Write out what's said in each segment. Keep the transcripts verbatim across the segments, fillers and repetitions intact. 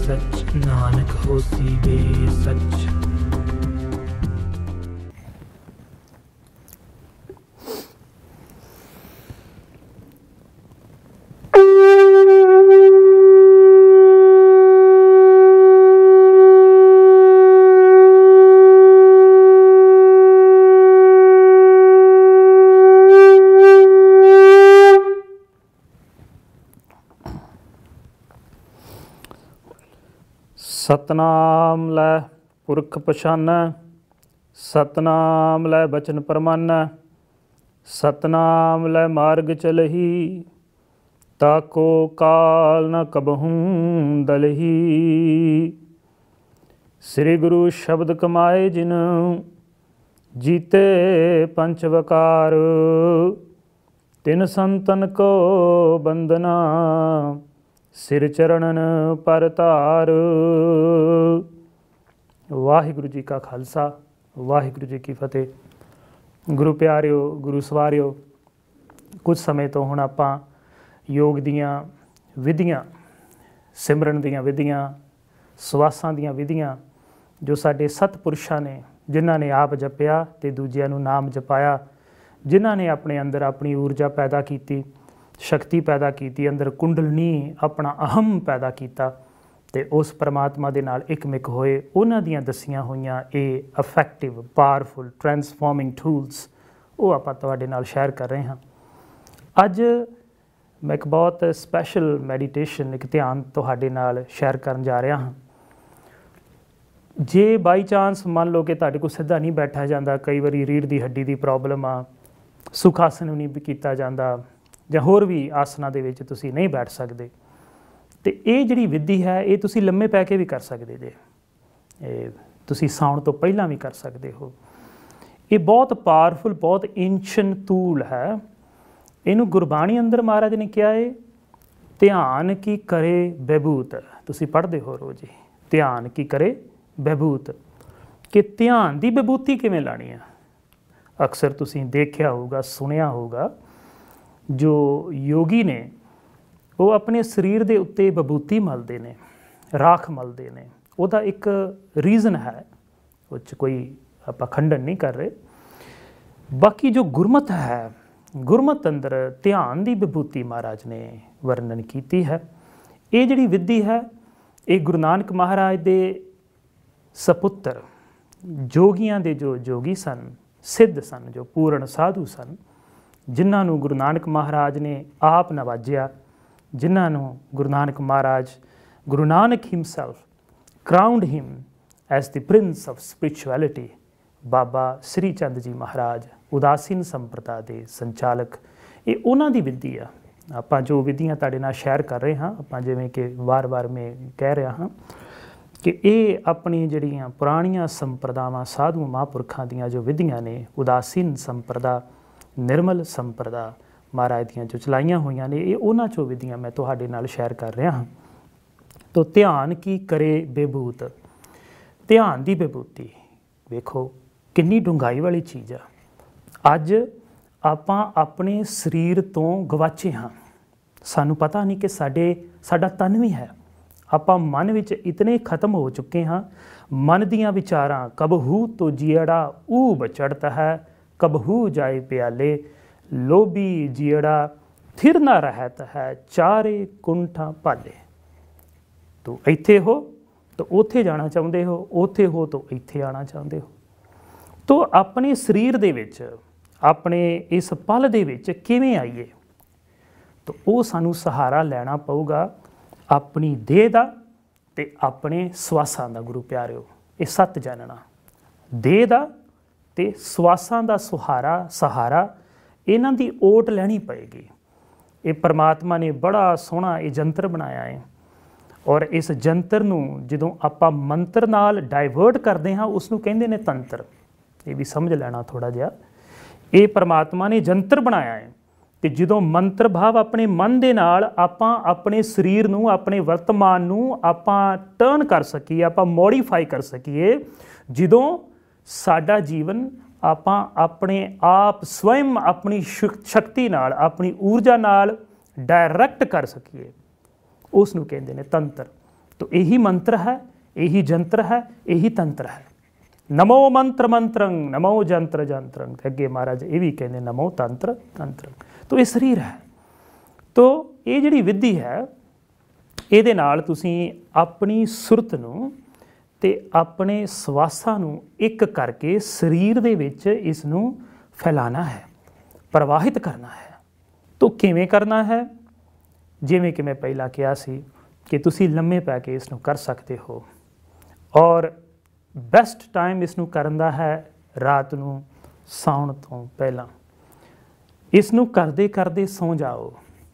सच, नानक होसी वे सच। सतनाम लै पुरख पछानै, सतनाम लै बचन परमानै, सतनाम लै मार्ग चलही, ताको काल न कबहूँ दलही। श्री गुरु शब्द कमाए जिन, जीते पंच वकार, तिन संतन को बंदना, सिर चरणन पर तार। वाहिगुरु जी का खालसा, वाहिगुरु जी की फतेह। गुरु प्यारिओ, गुरु सवारिओ, कुछ समय तो हुण आपां योग दीआं विधियां, सिमरन दीआं विधियां, सवासां दीआं विधियां जो साडे सतपुरुषां ने, जिन्हां ने आप जपिया ते दूजिआं नूं नाम जपाया, जिन्हां ने अपने अंदर अपनी ऊर्जा पैदा कीती, शक्ति पैदा की, अंदर कुंडलनी अपना अहम पैदा किया, तो उस परमात्मा दे नाल एकमिक होए, उन्हां दियां दसियां होईयां ये इफैक्टिव पावरफुल ट्रांसफॉर्मिंग टूल्स वो आपां तुहाडे नाल शेयर कर रहे हैं। अज मैं एक बहुत स्पैशल मैडिटेशन, एक ध्यान तुहाडे नाल शेयर करन जा रहा हाँ। जे बाई चांस मान लो कि तुहाडे कोल सीधा नहीं बैठा जाता, कई बारी रीढ़ की हड्डी की प्रॉब्लम आ, सुखासन नहीं भी किया जाता, ਜਾਂ ਹੋਰ ਵੀ ਆਸਨਾਂ ਦੇ ਵਿੱਚ ਤੁਸੀਂ ਨਹੀਂ ਬੈਠ ਸਕਦੇ, ਤੇ ਇਹ ਜਿਹੜੀ ਵਿਧੀ ਹੈ ਇਹ ਤੁਸੀਂ ਲੰਮੇ ਪੈ ਕੇ ਵੀ ਕਰ ਸਕਦੇ ਜੇ, ਇਹ ਤੁਸੀਂ ਸੌਣ ਤੋਂ ਪਹਿਲਾਂ ਵੀ ਕਰ ਸਕਦੇ ਹੋ। ਇਹ ਬਹੁਤ ਪਾਵਰਫੁਲ, ਬਹੁਤ ਐਂਸ਼ੀਐਂਟ ਟੂਲ ਹੈ। ਇਹਨੂੰ ਗੁਰਬਾਣੀ ਅੰਦਰ ਮਹਾਰਾਜ ਨੇ ਕਿਹਾ ਹੈ, ਧਿਆਨ ਕੀ ਕਰੇ ਬਹਿਬੂਤ। ਤੁਸੀਂ ਪੜ੍ਹਦੇ ਹੋ ਰੋਜ਼ ਹੀ, ਧਿਆਨ ਕੀ ਕਰੇ ਬਹਿਬੂਤ, ਕਿ ਧਿਆਨ ਦੀ ਬਹਿਬੂਤੀ ਕਿਵੇਂ ਲਾਣੀ ਆ। ਅਕਸਰ ਤੁਸੀਂ ਦੇਖਿਆ ਹੋਊਗਾ, ਸੁਣਿਆ ਹੋਊਗਾ, जो योगी ने वो अपने शरीर के उत्ते बबूती मलते हैं, राख मलते हैं। उसका एक रीज़न है, उस कोई आप खंडन नहीं कर रहे। बाकी जो गुरमत है, गुरमत अंदर ध्यान की बबूती महाराज ने वर्णन की है। ये जिहड़ी विधि है, ये गुरु नानक महाराज के सपुत्र जोगियां दे जो जोगी सन, सिद्ध सन, जो पूर्ण साधु सन, जिन्होंने गुरु नानक महाराज ने आप नवाजिया, जिन्होंने गुरु Nanak Maharaj, Guru Nanak himself crowned him as the prince of spirituality. Baba Shri Chand ji Maharaj Udasin संप्रदा के संचालक, ये उन्हां दी विधि आ। आपां जो विधियां तुहाडे नाल शेयर कर रहे हाँ, आपां जिवें कि वार वार मैं कह रहा हाँ कि ये अपनी जिहड़ियां पुराणियां संप्रदावां, साधु महापुरखां दीयां जो विधियां ने, उदासीन संप्रदा, निर्मल संप्रदा महाराज दियां जो चलाइयां हुई ने, ये उन्हां चों विधियां मैं तुहाडे नाल शेयर कर रहा हाँ। तो ध्यान की करे बेबूत, ध्यान की बेबूती वेखो कितनी डूंघाई वाली चीज़ आ। अज आपां अपने शरीर तो गवाचे हाँ, सानू पता नहीं कि साडे साडा तन भी है। आपां मन विच इतने खत्म हो चुके हाँ, मन दियां विचारां कबहू तो जियड़ा ऊब चढ़ता है, कबहू जाए प्याले, लोभी जियड़ा थिर ना रहता है, चारे कुंठा पाले। तो इत्थे हो तो उत्थे जाना चाहते हो, उत्थे हो तो इत्थे आना चाहते हो। तो अपने शरीर दे विच, अपने इस पल दे विच किवें आईए, तो वो सानू सहारा लेना पऊगा अपनी देह दा ते अपने सवासां दा। गुरु प्यारिओ, ये सत जानना, देह दा ते सवासां दा सहारा सहारा इन्हां दी ओट लैनी पएगी। ये परमात्मा ने बड़ा सोहना ये जंतर बनाया है, और इस जंतर नूं जदों आपां मंत्र नाल डाइवर्ट करते हाँ, उसनूं कहिंदे ने तंत्र। ये भी समझ लेना थोड़ा जिहा, ये परमात्मा ने जंतर बनाया है। तो जदों मंत्र भाव अपने मन दे नाल आपां अपने शरीर नूं, अपने वर्तमान नूं आपां टर्न कर सकीए, आपां मॉडिफाई कर सकीए, जदों साडा जीवन आपां अपने आप स्वयं अपनी शक्ति नाल, अपनी ऊर्जा नाल डायरैक्ट कर सकीए, उसनूं कहंदे ने तंत्र। तो यही मंत्र है, यही जंत्र है, यही तंत्र है। नमो मंत्र मंत्रंग, नमो जंत्र जंत्रंग, अगे महाराज ये भी कहते नमो तंत्र तंत्रंग। तो ये शरीर है। तो ये जिहड़ी विधि है ਇਹਦੇ ਨਾਲ ਤੁਸੀਂ ਆਪਣੀ ਸੁਰਤ ਨੂੰ ਤੇ ਆਪਣੇ ਸਵਾਸਾਂ ਨੂੰ ਇੱਕ ਕਰਕੇ ਸਰੀਰ ਦੇ ਵਿੱਚ ਇਸ ਨੂੰ ਫੈਲਾਣਾ ਹੈ, ਪ੍ਰਵਾਹਿਤ ਕਰਨਾ ਹੈ। तो ਕਿਵੇਂ ਕਰਨਾ ਹੈ? ਜਿਵੇਂ ਕਿ ਮੈਂ ਪਹਿਲਾਂ ਕਿਹਾ ਸੀ ਕਿ ਤੁਸੀਂ ਲੰਮੇ ਪੈ ਕੇ ਇਸ ਨੂੰ ਕਰ ਸਕਦੇ ਹੋ, ਔਰ ਬੈਸਟ ਟਾਈਮ ਇਸ ਨੂੰ ਕਰਨ ਦਾ ਹੈ ਰਾਤ ਨੂੰ ਸੌਣ ਤੋਂ ਪਹਿਲਾਂ। ਇਸ ਨੂੰ ਕਰਦੇ ਕਰਦੇ ਸੌਂ ਜਾਓ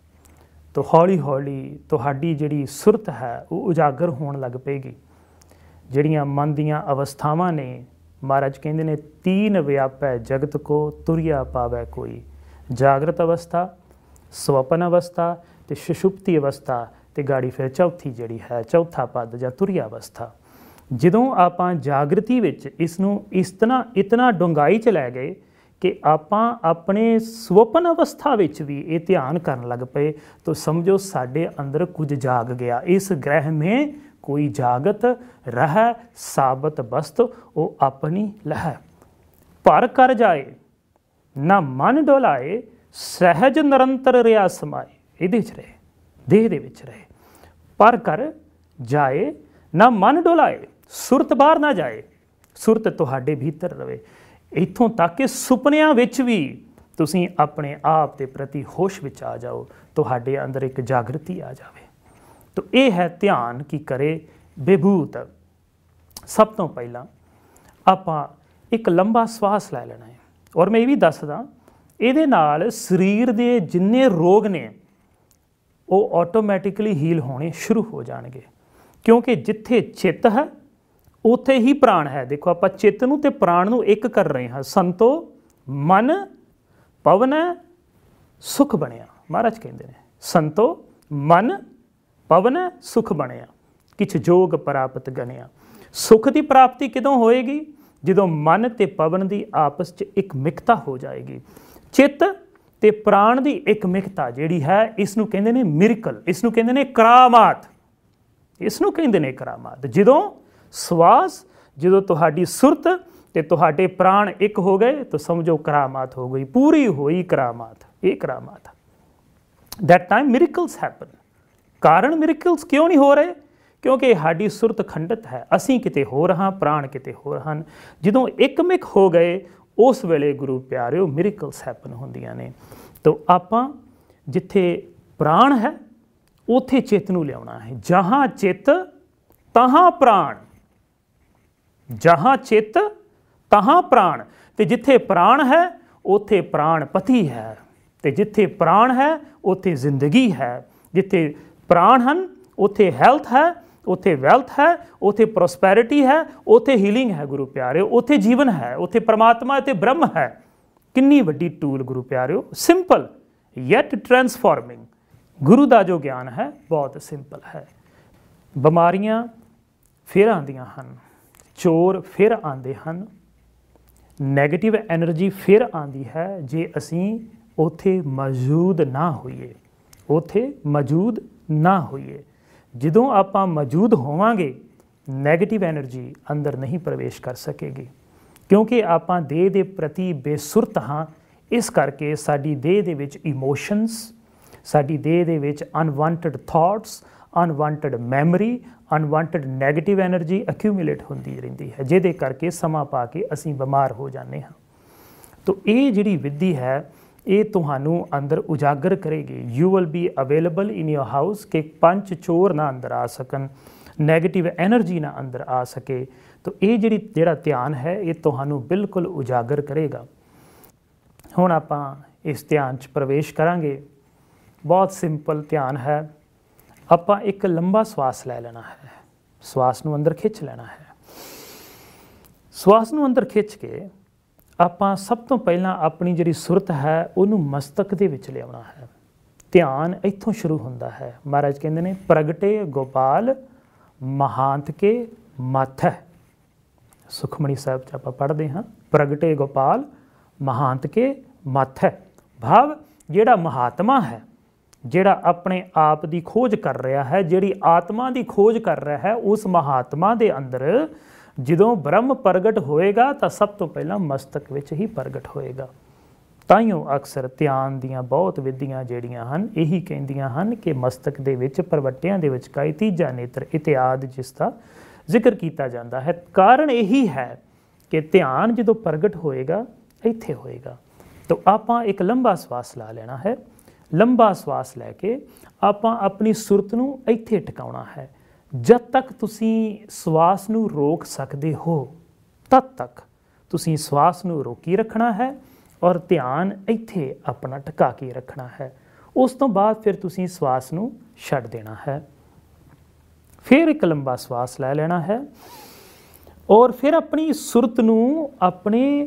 तो हौली हौली तुहाडी जिहड़ी सुरत है वो उजागर होण लग पेगी। जिहड़ियां मन दीयां अवस्थावां ने, महाराज कहंदे ने तीन व्यापै जगत को तुरिया पावै कोई। जागृत अवस्था, स्वपन अवस्था ते सुषुप्ति अवस्था ते गाड़ी फिर चौथी जिहड़ी है चौथा पद जां तुरिया अवस्था। जदों आपां जागृति विच इस नूं इस तरह इतना डूंघाई च लै गए कि आपां अपने सुपन अवस्था विच भी ये ध्यान करन लग पे तो समझो साडे अंदर कुछ जाग गया। इस ग्रह में कोई जागत रह साबत वस्त वो अपनी लह। पर कर जाए ना मन डोलाए, सहज निरंतर रिया समाए। इहदे च रहे, देह दे विच रहे। पर कर जाए ना मन डोलाए, सुरत बाहर ना जाए, सुरत तुहाडे भीतर रहे। इत्थों तक कि सुपनियां विच भी तुसीं अपने आप के प्रति होश विच आ जाओ, तुहाडे अंदर एक जागृति आ जाए। तो ये है ध्यान की करे बेभूत। सब तो पहला आपां एक लंबा श्वास लै लेना है, और मैं ये भी दसदा इहदे नाल शरीर दे जिन्ने रोग ने वो ऑटोमैटिकली हील होने शुरू हो जाएंगे, क्योंकि जिथे चित्त है उत्थे ही प्राण है। देखो आप चित्त नूं ते प्राण नूं एक कर रहे हैं। संतो मन पवन सुख बनिया, महाराज कहते हैं संतो मन पवन सुख बनिया, किछ जोग प्राप्त गनिया। सुख की प्राप्ति किदों होएगी? जदों मन ते पवन की आपस च एक मिकता हो जाएगी। चित्त ते प्राण की एक मिकता जिहड़ी है इसनूं कहंदे ने मिरेकल, इसनूं कहंदे ने करामात, इसनूं कहंदे ने करामात। जदों श्वास जो तुहाडी सुरत ते तुहाडे प्राण एक हो गए तो समझो करामात हो गई, पूरी हुई करामात। ये करामात दैट टाइम मिरेकल्स हैपन। कारण मिरेकल्स क्यों नहीं हो रहे? क्योंकि साडी सुरत खंडित है, असीं किते हो रहा, प्राण किते हो रहा। जदों एकमिक हो गए उस वेले गुरु प्यारिओ मिरेकल्स हैपन होंदियां ने। तो आपां जिथे प्राण है उथे चित्त नूं लियाउणा है। जहां चित्त तहां प्राण, जहाँ चित्त तहाँ प्राण। ते जिथे प्राण है उथे प्राणपति है, ते जिथे प्राण है उथे जिंदगी है। जिथे प्राण हैं उथे हैल्थ है, उथे वैल्थ है, उथे प्रोस्पैरिटी है, उथे हीलिंग है गुरु प्यारिओ, उथे जीवन है, उथे परमात्मा ते ब्रह्म है। किन्नी वड्डी टूल गुरु प्यारिओ, सिंपल येट ट्रांसफॉर्मिंग। गुरु का जो ज्ञान है बहुत सिंपल है। बीमारियां फिर आंदियां हन, चोर फिर आते हैं, नैगेटिव एनर्जी फिर आती है जे असी उथे मौजूद ना होइए, उथे मौजूद ना होइए। जदों आपां मौजूद होवांगे नैगेटिव एनर्जी अंदर नहीं प्रवेश कर सकेगी, क्योंकि आपां देह दे प्रति बेसुरत हाँ। इस करके साडी देह दे विच इमोशनस, साडी देह दे विच unwanted thoughts, unwanted memory, unwanted negative energy accumulate होंदी रहिंदी है, जिहदे करके समा पा के असीं बीमार हो जाते हैं। तो ये जिहड़ी विधि है ये तुहानूं अंदर उजागर करेगी। You will be available in your house कि पंच चोर ना अंदर आ सकन, नैगेटिव एनर्जी ना अंदर आ सके। तो ये जिहड़ी जिहड़ा ध्यान है ये तुहानूं बिल्कुल उजागर करेगा। हुण आपां इस ध्यान च प्रवेश करांगे। बहुत सिंपल ध्यान है। आपां एक लंबा श्वास लै लेना है, श्वास नूं अंदर खिंच लेना है। श्वास नूं अंदर खिंच के आपां सब तो पहलां अपनी जिहड़ी सुरत है उहनूं मस्तक दे विच लिआउणा है। ध्यान इत्थों शुरू हुंदा है। महाराज कहंदे ने प्रगटे गोपाल महांत के माथै। सुखमणी साहिब च आपां पढ़दे हां प्रगटे गोपाल महांत के माथै। भाव जिहड़ा महात्मा है ਜਿਹੜਾ ਆਪਣੇ ਆਪ ਦੀ ਖੋਜ ਕਰ ਰਿਹਾ ਹੈ, ਜਿਹੜੀ ਆਤਮਾ ਦੀ ਖੋਜ ਕਰ ਰਿਹਾ ਹੈ, ਉਸ ਮਹਾਤਮਾ ਦੇ ਅੰਦਰ ਜਦੋਂ ਬ੍ਰਹਮ ਪ੍ਰਗਟ ਹੋਏਗਾ ਤਾਂ ਸਭ ਤੋਂ ਪਹਿਲਾਂ ਮਸਤਕ ਵਿੱਚ ਹੀ ਪ੍ਰਗਟ ਹੋਏਗਾ। ਤਾਈਓ ਅਕਸਰ ਧਿਆਨ ਦੀਆਂ ਬਹੁਤ ਵਿਧੀਆਂ ਜਿਹੜੀਆਂ ਹਨ ਇਹੀ ਕਹਿੰਦੀਆਂ ਹਨ ਕਿ ਮਸਤਕ ਦੇ ਵਿੱਚ ਪ੍ਰਵੱਟਿਆਂ ਦੇ ਵਿਚਕਾਈ ਤੀਜਾ ਨੇਤਰ ਇਤਿਆਦ ਜਿਸ ਦਾ ਜ਼ਿਕਰ ਕੀਤਾ ਜਾਂਦਾ ਹੈ। ਕਾਰਨ ਇਹੀ ਹੈ ਕਿ ਧਿਆਨ ਜਦੋਂ ਪ੍ਰਗਟ ਹੋਏਗਾ ਇੱਥੇ ਹੋਏਗਾ। ਤਾਂ ਆਪਾਂ ਇੱਕ ਲੰਬਾ ਸਵਾਸ ਲਾ ਲੈਣਾ ਹੈ। ਲੰਬਾ ਸਵਾਸ ਲੈ ਕੇ ਆਪਾਂ ਆਪਣੀ ਸੁਰਤ ਨੂੰ ਇੱਥੇ ਟਿਕਾਉਣਾ ਹੈ। ਜਦ ਤੱਕ ਤੁਸੀਂ ਸਵਾਸ ਨੂੰ ਰੋਕ ਸਕਦੇ ਹੋ ਤਦ ਤੱਕ ਤੁਸੀਂ ਸਵਾਸ ਨੂੰ ਰੋਕੀ ਰੱਖਣਾ ਹੈ ਔਰ ਧਿਆਨ ਇੱਥੇ ਆਪਣਾ ਟਿਕਾ ਕੇ ਰੱਖਣਾ ਹੈ। ਉਸ ਤੋਂ ਬਾਅਦ ਫਿਰ ਤੁਸੀਂ ਸਵਾਸ ਨੂੰ ਛੱਡ ਦੇਣਾ ਹੈ। ਫਿਰ ਇੱਕ ਲੰਬਾ ਸਵਾਸ ਲੈ ਲੈਣਾ ਹੈ ਔਰ ਫਿਰ ਆਪਣੀ ਸੁਰਤ ਨੂੰ ਆਪਣੇ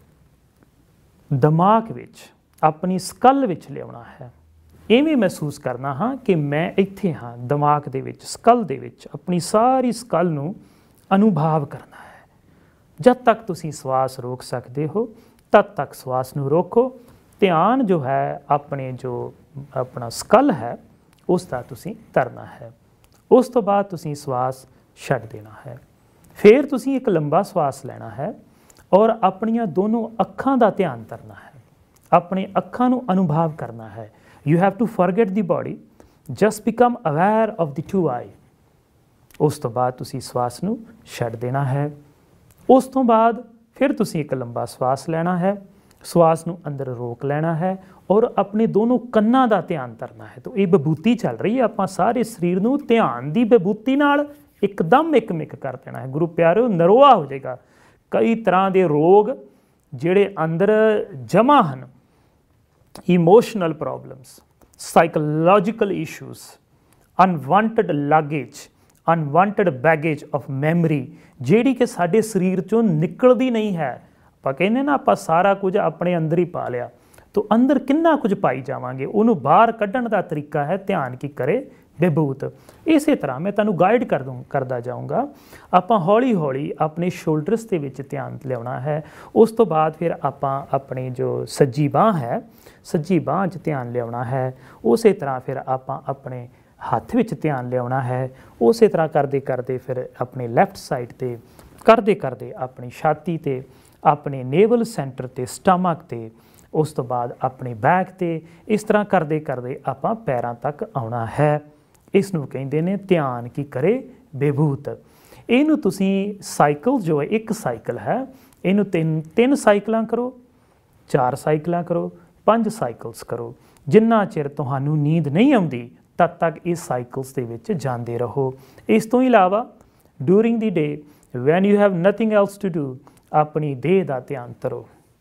ਦਿਮਾਗ ਵਿੱਚ, ਆਪਣੀ ਸਕਲ ਵਿੱਚ ਲਿਆਉਣਾ ਹੈ। ਇਵੇਂ ਮਹਿਸੂਸ ਕਰਨਾ ਹਾਂ ਕਿ ਮੈਂ ਇੱਥੇ ਹਾਂ, ਦਿਮਾਗ ਦੇ ਵਿੱਚ, ਸਕਲ ਦੇ ਵਿੱਚ, ਆਪਣੀ ਸਾਰੀ ਸਕਲ ਨੂੰ ਅਨੁਭਵ ਕਰਨਾ ਹੈ। ਜਦ ਤੱਕ ਤੁਸੀਂ ਸਵਾਸ ਰੋਕ ਸਕਦੇ ਹੋ ਤਦ ਤੱਕ ਸਵਾਸ ਨੂੰ ਰੋਕੋ। ਧਿਆਨ ਜੋ ਹੈ ਆਪਣੇ ਜੋ ਆਪਣਾ ਸਕਲ ਹੈ ਉਸ ਦਾ ਤੁਸੀਂ ਧਰਨਾ ਹੈ। ਉਸ ਤੋਂ ਬਾਅਦ ਤੁਸੀਂ ਸਵਾਸ ਛੱਡ ਦੇਣਾ ਹੈ। ਫਿਰ ਤੁਸੀਂ ਇੱਕ ਲੰਬਾ ਸਵਾਸ ਲੈਣਾ ਹੈ ਔਰ ਆਪਣੀਆਂ ਦੋਨੋਂ ਅੱਖਾਂ ਦਾ ਧਿਆਨ ਧਰਨਾ ਹੈ। ਆਪਣੇ ਅੱਖਾਂ ਨੂੰ ਅਨੁਭਵ ਕਰਨਾ ਹੈ। You have to forget the body, just become aware of the two eye. ਉਸ ਤੋਂ ਬਾਅਦ ਤੁਸੀਂ ਸਵਾਸ ਨੂੰ ਛੱਡ ਦੇਣਾ ਹੈ। ਉਸ ਤੋਂ ਬਾਅਦ ਫਿਰ ਤੁਸੀਂ ਇੱਕ ਲੰਬਾ ਸਵਾਸ ਲੈਣਾ ਹੈ। ਸਵਾਸ ਨੂੰ ਅੰਦਰ ਰੋਕ ਲੈਣਾ ਹੈ ਔਰ ਆਪਣੇ ਦੋਨੋਂ ਕੰਨਾਂ ਦਾ ਧਿਆਨ ਧਰਨਾ ਹੈ। ਤਾਂ ਇਹ ਵਿਭੂਤੀ ਚੱਲ ਰਹੀ ਹੈ। ਆਪਾਂ ਸਾਰੇ ਸਰੀਰ ਨੂੰ ਧਿਆਨ ਦੀ ਵਿਭੂਤੀ ਨਾਲ ਇੱਕਦਮ ਇੱਕ ਮਿਕ ਕਰ ਦੇਣਾ ਹੈ। ਗੁਰੂ ਪਿਆਰਿਓ, ਨਰੋਆ ਹੋ ਜਾਏਗਾ। ਕਈ ਤਰ੍ਹਾਂ ਦੇ ਰੋਗ ਜਿਹੜੇ ਅੰਦਰ ਜਮ੍ਹਾਂ ਹਨ, emotional problems, psychological issues, unwanted luggage, unwanted baggage of memory, ਜਿਹੜੀ ਕਿ ਸਾਡੇ ਸਰੀਰ 'ਚੋਂ ਨਿਕਲਦੀ ਨਹੀਂ ਹੈ। ਆਪਾਂ ਕਹਿੰਦੇ ਨਾ ਆਪਾਂ ਸਾਰਾ ਕੁਝ ਆਪਣੇ ਅੰਦਰ ਹੀ ਪਾ ਲਿਆ, ਤਾਂ ਅੰਦਰ ਕਿੰਨਾ ਕੁਝ ਪਾਈ ਜਾਵਾਂਗੇ। ਉਹਨੂੰ ਬਾਹਰ ਕੱਢਣ ਦਾ ਤਰੀਕਾ ਹੈ ਧਿਆਨ ਕੀ ਕਰੇ ਬੇਬੂਤ। ਇਸੇ ਤਰ੍ਹਾਂ ਮੈਂ ਤੁਹਾਨੂੰ ਗਾਈਡ ਕਰ ਦੂੰ ਕਰਦਾ ਜਾਊਂਗਾ। ਆਪਾਂ ਹੌਲੀ ਹੌਲੀ ਆਪਣੇ ਸ਼ੋਲਡਰਸ ਦੇ ਵਿੱਚ ਧਿਆਨ ਲਿਆਉਣਾ ਹੈ। ਉਸ ਤੋਂ ਬਾਅਦ ਫਿਰ ਆਪਾਂ ਆਪਣੀ ਜੋ ਸੱਜੀ ਬਾਂਹ ਹੈ, ਸੱਜੀ ਬਾਂਹ 'ਚ ਧਿਆਨ ਲਿਆਉਣਾ ਹੈ। ਉਸੇ ਤਰ੍ਹਾਂ ਫਿਰ ਆਪਾਂ ਆਪਣੇ ਹੱਥ ਵਿੱਚ ਧਿਆਨ ਲਿਆਉਣਾ ਹੈ। ਉਸੇ ਤਰ੍ਹਾਂ ਕਰਦੇ ਕਰਦੇ ਫਿਰ ਆਪਣੇ ਲੈਫਟ ਸਾਈਡ 'ਤੇ, ਕਰਦੇ ਕਰਦੇ ਆਪਣੀ ਛਾਤੀ 'ਤੇ, ਆਪਣੇ ਨੇਵਲ ਸੈਂਟਰ 'ਤੇ, ਸਟਮਕ 'ਤੇ, ਉਸ ਤੋਂ ਬਾਅਦ ਆਪਣੀ ਬੈਕ 'ਤੇ। ਇਸ ਤਰ੍ਹਾਂ ਕਰਦੇ ਕਰਦੇ ਆਪਾਂ ਪੈਰਾਂ ਤੱਕ ਆਉਣਾ ਹੈ। ਇਸ ਨੂੰ ਕਹਿੰਦੇ ਨੇ ਧਿਆਨ ਕੀ ਕਰੇ ਬੇਭੂਤ। ਇਹਨੂੰ ਤੁਸੀਂ ਸਾਈਕਲ ਜੋ ਹੈ, ਇੱਕ ਸਾਈਕਲ ਹੈ, ਇਹਨੂੰ ਤਿੰਨ ਤਿੰਨ ਸਾਈਕਲਾਂ ਕਰੋ, ਚਾਰ ਸਾਈਕਲਾਂ ਕਰੋ, ਪੰਜ ਸਾਈਕਲਸ ਕਰੋ। ਜਿੰਨਾ ਚਿਰ ਤੁਹਾਨੂੰ ਨੀਂਦ ਨਹੀਂ ਆਉਂਦੀ ਤਦ ਤੱਕ ਇਸ ਸਾਈਕਲਸ ਦੇ ਵਿੱਚ ਜਾਂਦੇ ਰਹੋ। ਇਸ ਤੋਂ ਇਲਾਵਾ during the day when you have nothing else to do, ਆਪਣੀ ਦੇਹ ਦਾ ਧਿਆਨ ਧਰੋ।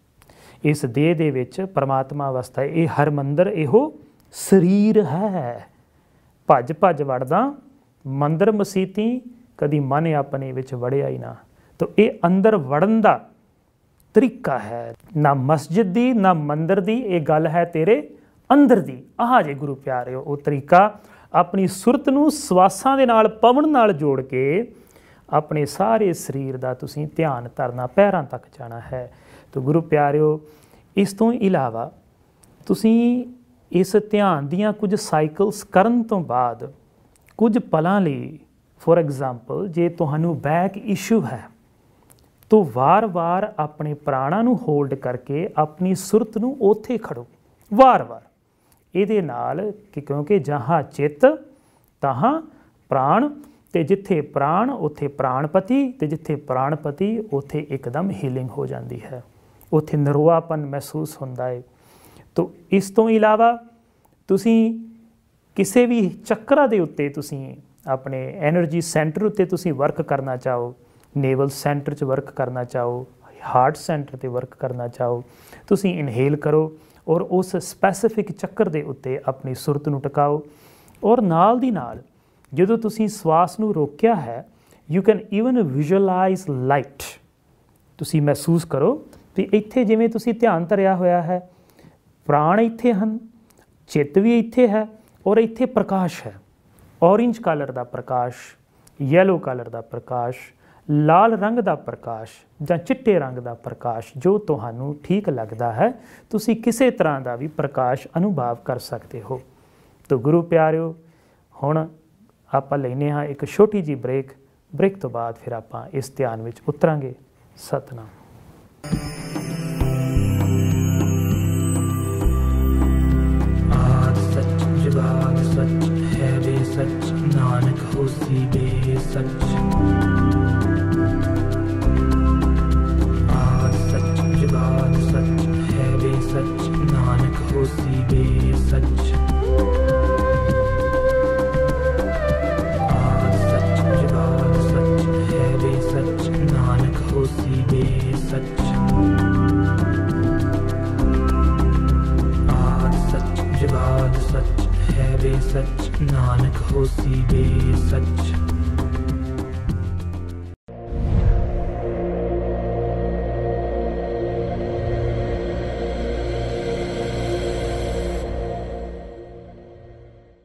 ਇਸ ਦੇਹ ਦੇ ਵਿੱਚ ਪਰਮਾਤਮਾ ਅਵਸਥਾ, ਇਹ ਹਰਮੰਦਰ ਇਹੋ ਸਰੀਰ ਹੈ। ਭੱਜ ਭੱਜ ਵੜਦਾ ਮੰਦਰ ਮਸੀਤੀ, ਕਦੀ ਮਨ ਆਪਣੇ ਵਿੱਚ ਵੜਿਆ ਹੀ ਨਾ। ਤਾਂ ਇਹ ਅੰਦਰ ਵੜਨ ਦਾ ਤਰੀਕਾ ਹੈ, ਨਾ ਮਸਜਿਦ ਦੀ ਨਾ ਮੰਦਰ ਦੀ, ਇਹ ਗੱਲ ਹੈ ਤੇਰੇ ਅੰਦਰ ਦੀ। ਆਹ ਜੇ ਗੁਰੂ ਪਿਆਰਿਓ ਉਹ ਤਰੀਕਾ, ਆਪਣੀ ਸੁਰਤ ਨੂੰ ਸਵਾਸਾਂ ਦੇ ਨਾਲ, ਪਵਨ ਨਾਲ ਜੋੜ ਕੇ ਆਪਣੇ ਸਾਰੇ ਸਰੀਰ ਦਾ ਤੁਸੀਂ ਧਿਆਨ ਧਰਨਾ, ਪੈਰਾਂ ਤੱਕ ਜਾਣਾ ਹੈ। ਤਾਂ ਗੁਰੂ ਪਿਆਰਿਓ, ਇਸ ਤੋਂ ਇਲਾਵਾ ਤੁਸੀਂ ਇਸ ਧਿਆਨ ਦੀਆਂ ਕੁਝ ਸਾਈਕਲਸ ਕਰਨ ਤੋਂ ਬਾਅਦ ਕੁਝ ਪਲਾਂ ਲਈ, ਫੋਰ ਐਗਜ਼ਾਮਪਲ ਜੇ ਤੁਹਾਨੂੰ ਬੈਕ ਇਸ਼ੂ ਹੈ ਤਾਂ ਵਾਰ-ਵਾਰ ਆਪਣੇ ਪ੍ਰਾਣਾਂ ਨੂੰ ਹੋਲਡ ਕਰਕੇ ਆਪਣੀ ਸੁਰਤ ਨੂੰ ਉੱਥੇ ਖੜੋ ਵਾਰ-ਵਾਰ। ਇਹਦੇ ਨਾਲ ਕਿ ਕਿਉਂਕਿ ਜਹਾਂ ਚਿੱਤ ਤਹਾਂ ਪ੍ਰਾਣ, ਅਤੇ ਜਿੱਥੇ ਪ੍ਰਾਣ ਉੱਥੇ ਪ੍ਰਾਣਪਤੀ, ਅਤੇ ਜਿੱਥੇ ਪ੍ਰਾਣਪਤੀ ਉੱਥੇ ਇੱਕਦਮ ਹੀਲਿੰਗ ਹੋ ਜਾਂਦੀ ਹੈ, ਉੱਥੇ ਨਰੋਆਪਨ ਮਹਿਸੂਸ ਹੁੰਦਾ ਹੈ। ਤੋ ਇਸ ਤੋਂ ਇਲਾਵਾ ਤੁਸੀਂ ਕਿਸੇ ਵੀ ਚੱਕਰਾਂ ਦੇ ਉੱਤੇ ਤੁਸੀਂ ਆਪਣੇ ਐਨਰਜੀ ਸੈਂਟਰ ਉੱਤੇ ਤੁਸੀਂ ਵਰਕ ਕਰਨਾ ਚਾਹੋ, ਨੇਵਲ ਸੈਂਟਰ 'ਚ ਵਰਕ ਕਰਨਾ ਚਾਹੋ, ਹਾਰਟ ਸੈਂਟਰ 'ਤੇ ਵਰਕ ਕਰਨਾ ਚਾਹੋ, ਤੁਸੀਂ ਇਨਹੇਲ ਕਰੋ ਔਰ ਉਸ ਸਪੈਸੀਫਿਕ ਚੱਕਰ ਦੇ ਉੱਤੇ ਆਪਣੀ ਸੁਰਤ ਨੂੰ ਟਿਕਾਓ। ਔਰ ਨਾਲ ਦੀ ਨਾਲ ਜਦੋਂ ਤੁਸੀਂ ਸਵਾਸ ਨੂੰ ਰੋਕਿਆ ਹੈ, you can even visualise light. ਤੁਸੀਂ ਮਹਿਸੂਸ ਕਰੋ ਵੀ ਇੱਥੇ ਜਿਵੇਂ ਤੁਸੀਂ ਧਿਆਨ ਧਰਿਆ ਹੋਇਆ ਹੈ, ਪ੍ਰਾਣ ਇੱਥੇ ਹਨ, ਚਿੱਤ ਵੀ ਇੱਥੇ ਹੈ ਔਰ ਇੱਥੇ ਪ੍ਰਕਾਸ਼ ਹੈ। ਔਰੇਂਜ ਕਲਰ ਦਾ ਪ੍ਰਕਾਸ਼, ਯੈਲੋ ਕਲਰ ਦਾ ਪ੍ਰਕਾਸ਼, ਲਾਲ ਰੰਗ ਦਾ ਪ੍ਰਕਾਸ਼ ਜਾਂ ਚਿੱਟੇ ਰੰਗ ਦਾ ਪ੍ਰਕਾਸ਼, ਜੋ ਤੁਹਾਨੂੰ ਠੀਕ ਲੱਗਦਾ ਹੈ। ਤੁਸੀਂ ਕਿਸੇ ਤਰ੍ਹਾਂ ਦਾ ਵੀ ਪ੍ਰਕਾਸ਼ ਅਨੁਭਵ ਕਰ ਸਕਦੇ ਹੋ। ਤਾਂ ਗੁਰੂ ਪਿਆਰਿਓ, ਹੁਣ ਆਪਾਂ ਲੈਂਦੇ ਹਾਂ ਇੱਕ ਛੋਟੀ ਜਿਹੀ ਬ੍ਰੇਕ। ਬ੍ਰੇਕ ਤੋਂ ਬਾਅਦ ਫਿਰ ਆਪਾਂ ਇਸ ਧਿਆਨ ਵਿੱਚ ਉਤਰਾਂਗੇ। ਸਤਿਨਾਮ। ਆਦਿ ਸੱਚ ਜੁਗਾਦ ਸੱਚ ਹੈ ਵੇ ਸੱਚ, ਨਾਨਕ ਹੋਸੀ ਵੇ ਸੱਚ। ਆਦਿ ਸੱਚ ਜੁਗਾਦ ਸੱਚ ਹੈ ਵੇ ਸੱਚ, ਨਾਨਕ ਹੋਸੀ ਵੇ ਸੱਚ। ਆਦਿ ਸੱਚ ਜੁਗਾਦ ਸੱਚ ਹੈ ਵੇ ਸੱਚ, ਨਾਨਕ ਹੋਸੀ ਵੇ ਸੱਚ। ਆਦਿ ਸੱਚ ਜੁਗਾਦ ਸੱਚ ਹੈ ਵੇ ਸੱਚ, ਨਾਨਕ ਹੋਸੀ ਵੇ ਸੱਚ।